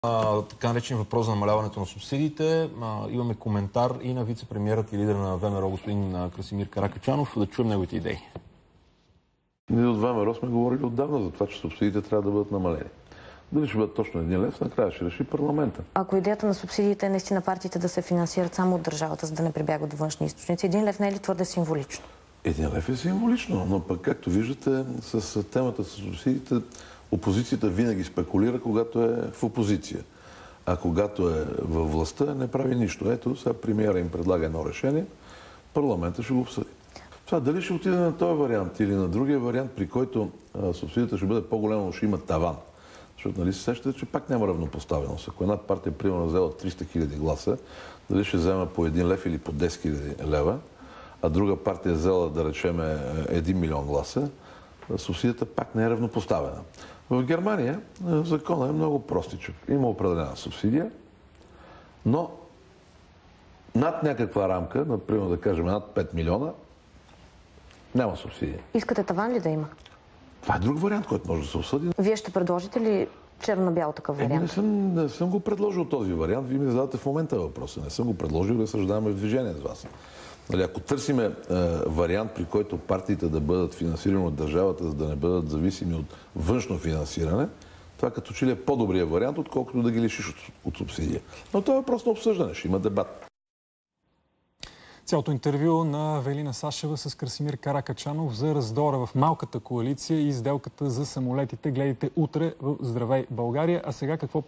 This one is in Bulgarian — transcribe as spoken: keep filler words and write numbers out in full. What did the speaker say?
А, така наречен въпрос за намаляването на субсидиите. А, имаме коментар и на вице-премиерът и лидер на ВМРО господин Красимир Каракачанов. Да чуем неговите идеи. Ние от ВМРО сме говорили отдавна за това, че субсидиите трябва да бъдат намалени. Дали ще бъдат точно един лев, накрая ще реши парламента. Ако идеята на субсидиите е наистина партиите да се финансират само от държавата, за да не прибягват до външни източници, един лев не е ли твърде символично? Един лев е символично, но пък, както виждате, с темата с субсидиите, опозицията винаги спекулира, когато е в опозиция. А когато е във властта, не прави нищо. Ето, сега премиера им предлага едно решение, парламента ще го обсъди. Това дали ще отиде на този вариант или на другия вариант, при който а, субсидията ще бъде по-голяма, но ще има таван. Защото нали се сещате, че пак няма равнопоставеност. Ако една партия, примерно, взела триста хиляди гласа, дали ще взема по един лев или по десет хиляди лева, а друга партия взела, да речеме, един милион гласа, субсидията пак не е равнопоставена. В Германия законът е много простичък. Има определена субсидия, но над някаква рамка, например да кажем над пет милиона, няма субсидия. Искате таван ли да има? Това е друг вариант, който може да се осъди. Вие ще предложите ли черно на бял такъв вариант? Е, не, съм, не съм го предложил този вариант. Вие ми задавате в момента въпроса. Не съм го предложил, да съждаваме в движение с вас. Нали, ако търсиме е, вариант, при който партиите да бъдат финансирани от държавата, за да не бъдат зависими от външно финансиране, това като че ли е по-добрият вариант, отколкото да ги лишиш от, от субсидия. Но това е въпрос на обсъждане. Ще има дебат. Цялото интервю на Велина Сашева с Красимир Каракачанов за раздора в малката коалиция и сделката за самолетите гледайте утре в Здравей България. А сега какво